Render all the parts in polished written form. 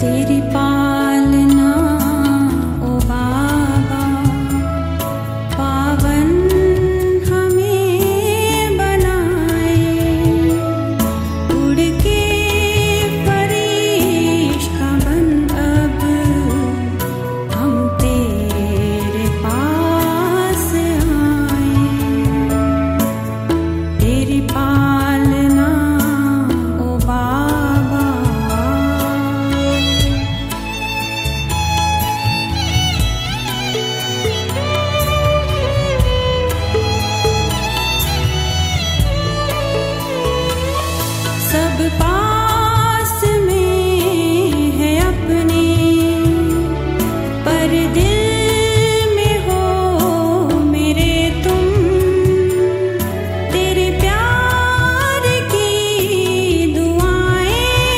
तेरी पालना ओ बाबा, पावन हमें बनाए। उड़ के फरिश्ता बन अब हम तेरे पास आए। तेरी पालना ओ बाबा, सब पास में है अपने, पर दिल में हो मेरे तुम। तेरे प्यार की दुआएं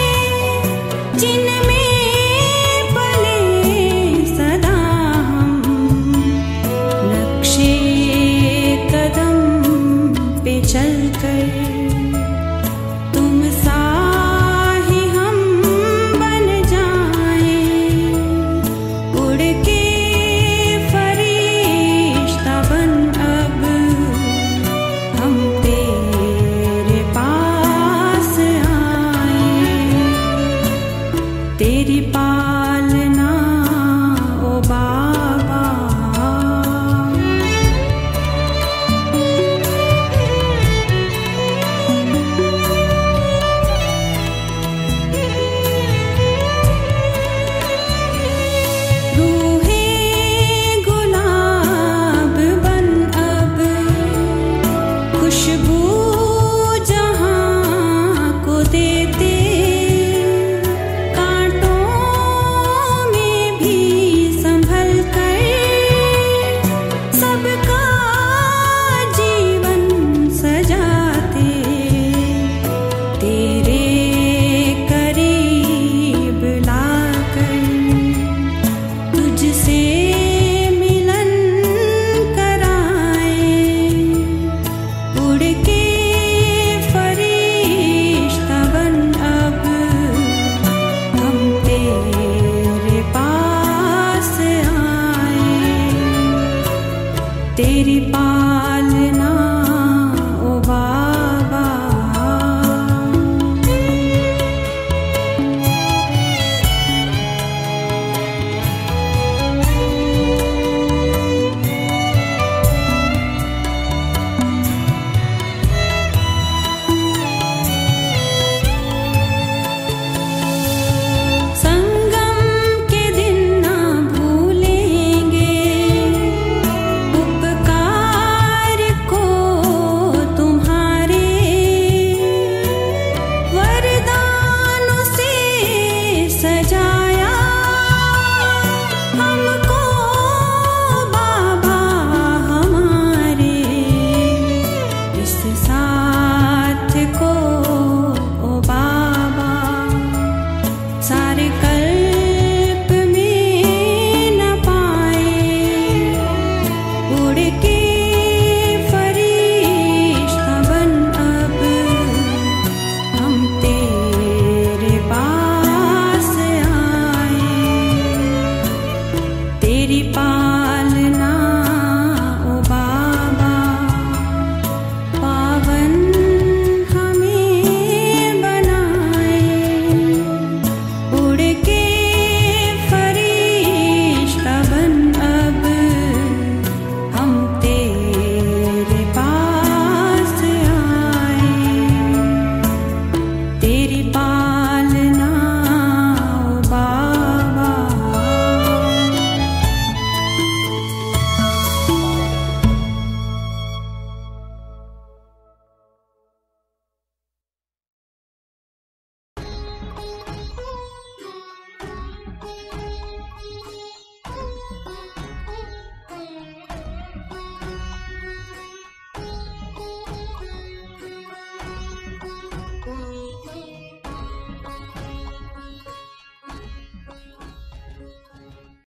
जिनमें पले सदा हम, नक्शे कदम पे चलकर तुम सा ही हम बन जाएं। उड़ के फरिश्ता बन अब हम तेरे पास आए। तेरी पालना ओ बाबा, रूहे गुलाब बन अब खुशबू जहां को देते। कांटों में भी संभल कर सबका जीवन सजाते। तेरे करीब लाकर तुझसे मिलन कराए। उड़ के फरिश्ता बन अब हम तेरे पास आए। तेरी पालना ओ बाबा, संगम के दिन ना भूलेंगे उपकार को तुम्हारे। वरदानों से सजाया हमको बाबा हमारे। इस साथ को ओ बाबा सारे कल्प में न पाए। उड़ के फरिश्ता बन अब हम तेरे पास आए। तेरी